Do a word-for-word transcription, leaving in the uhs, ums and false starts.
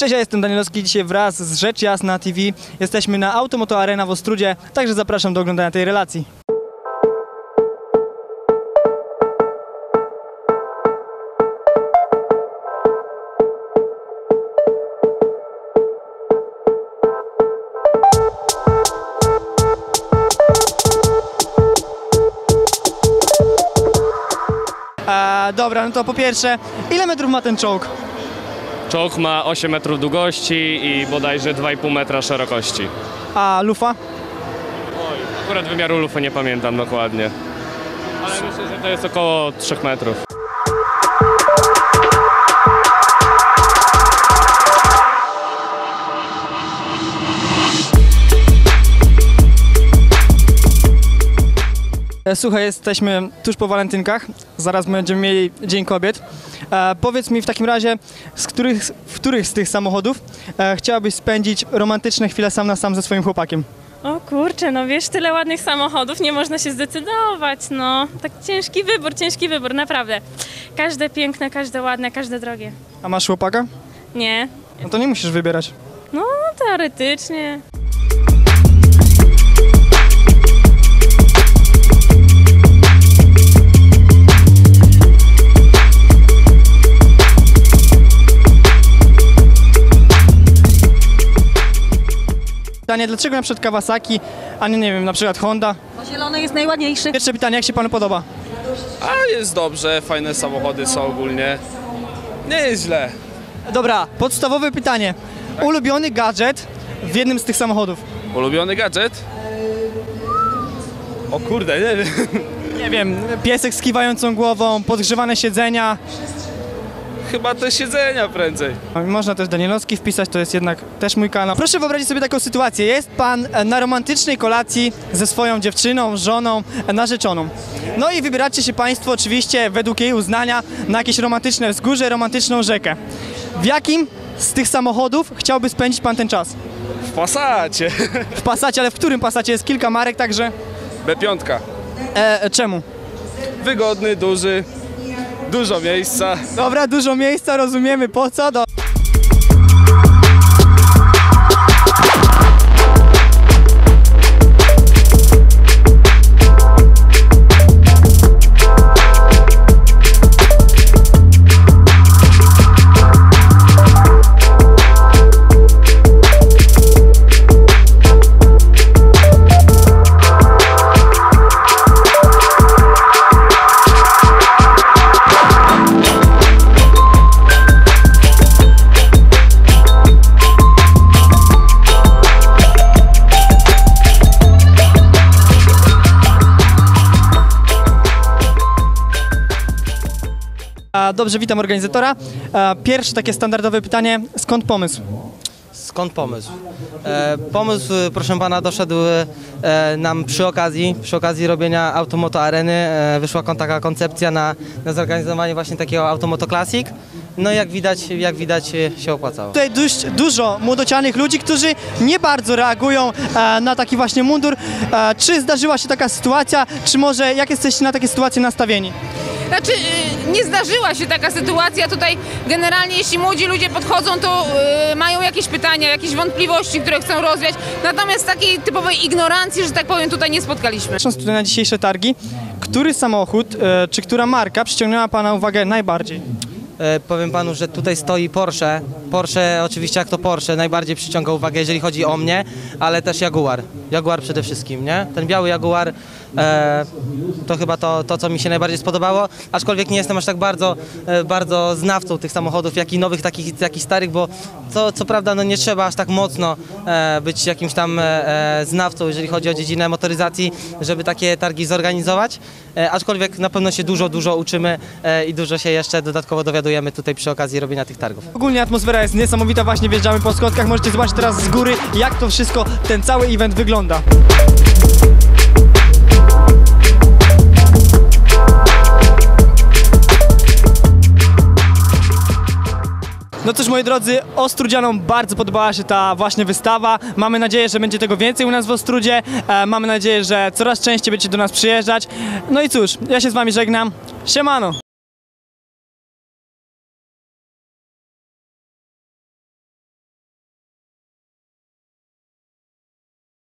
Cześć, ja jestem Danielowski, dzisiaj wraz z Rzecz Jasna T V jesteśmy na Automoto Arena w Ostródzie, także zapraszam do oglądania tej relacji. E, dobra, no to po pierwsze, ile metrów ma ten czołg? Czołg ma osiem metrów długości i bodajże dwa i pół metra szerokości. A lufa? Oj, akurat wymiaru lufy nie pamiętam dokładnie. Ale myślę, że to jest około trzech metrów. Słuchaj, jesteśmy tuż po walentynkach, zaraz będziemy mieli Dzień Kobiet. E, powiedz mi w takim razie, z których, w których z tych samochodów e, chciałabyś spędzić romantyczne chwile sam na sam ze swoim chłopakiem? O kurczę, no wiesz, tyle ładnych samochodów, nie można się zdecydować, no. Tak ciężki wybór, ciężki wybór, naprawdę. Każde piękne, każde ładne, każde drogie. A masz chłopaka? Nie, No to nie musisz wybierać. no teoretycznie. Pytanie, dlaczego na przykład Kawasaki, a nie, nie wiem, na przykład Honda? Bo zielony jest najładniejszy. Pierwsze pytanie, jak się panu podoba? A jest dobrze, fajne samochody są ogólnie. Nie jest źle. Dobra, podstawowe pytanie. Ulubiony gadżet w jednym z tych samochodów? Ulubiony gadżet? O kurde, nie wiem. Nie wiem, piesek z kiwającą głową, podgrzewane siedzenia. Chyba te siedzenia prędzej. Można też Danielowski wpisać, to jest jednak też mój kanał. Proszę wyobrazić sobie taką sytuację. Jest pan na romantycznej kolacji ze swoją dziewczyną, żoną, narzeczoną. No i wybieracie się państwo oczywiście według jej uznania na jakieś romantyczne wzgórze, romantyczną rzekę. W jakim z tych samochodów chciałby spędzić pan ten czas? W Passacie. W Passacie, ale w którym Passacie? Jest kilka marek, także... B pięć. E, czemu? Wygodny, duży, dużo miejsca. Dobra, dużo miejsca, rozumiemy po co. Do... Dobrze, witam organizatora. Pierwsze takie standardowe pytanie, skąd pomysł? Skąd pomysł? E, pomysł, proszę pana, doszedł e, nam przy okazji, przy okazji robienia Automoto Areny. E, wyszła kon, taka koncepcja na, na zorganizowanie właśnie takiego Automoto Classic. No i jak widać, jak widać się opłacało. Tutaj dość dużo młodocianych ludzi, którzy nie bardzo reagują e, na taki właśnie mundur. E, czy zdarzyła się taka sytuacja, czy może jak jesteście na takie sytuacje nastawieni? Znaczy, nie zdarzyła się taka sytuacja tutaj. Generalnie jeśli młodzi ludzie podchodzą, to yy, mają jakieś pytania, jakieś wątpliwości, które chcą rozwiać. Natomiast takiej typowej ignorancji, że tak powiem, tutaj nie spotkaliśmy. Patrząc tutaj na dzisiejsze targi, który samochód, e, czy która marka przyciągnęła pana uwagę najbardziej? E, powiem panu, że tutaj stoi Porsche. Porsche, oczywiście jak to Porsche, najbardziej przyciąga uwagę, jeżeli chodzi o mnie, ale też Jaguar. Jaguar przede wszystkim, nie? Ten biały Jaguar e, to chyba to, to, co mi się najbardziej spodobało, aczkolwiek nie jestem aż tak bardzo, e, bardzo znawcą tych samochodów, jak i nowych, takich, jak i starych, bo co, co prawda no nie trzeba aż tak mocno e, być jakimś tam e, znawcą, jeżeli chodzi o dziedzinę motoryzacji, żeby takie targi zorganizować, e, aczkolwiek na pewno się dużo, dużo uczymy e, i dużo się jeszcze dodatkowo dowiadujemy tutaj przy okazji robienia tych targów. Ogólnie atmosfera jest niesamowita, właśnie wjeżdżamy po schodkach, możecie zobaczyć teraz z góry, jak to wszystko, ten cały event wygląda. No cóż, moi drodzy, Ostródzianom bardzo podobała się ta właśnie wystawa. Mamy nadzieję, że będzie tego więcej u nas w Ostródzie. E, mamy nadzieję, że coraz częściej będziecie do nas przyjeżdżać. No i cóż, ja się z wami żegnam. Siemano!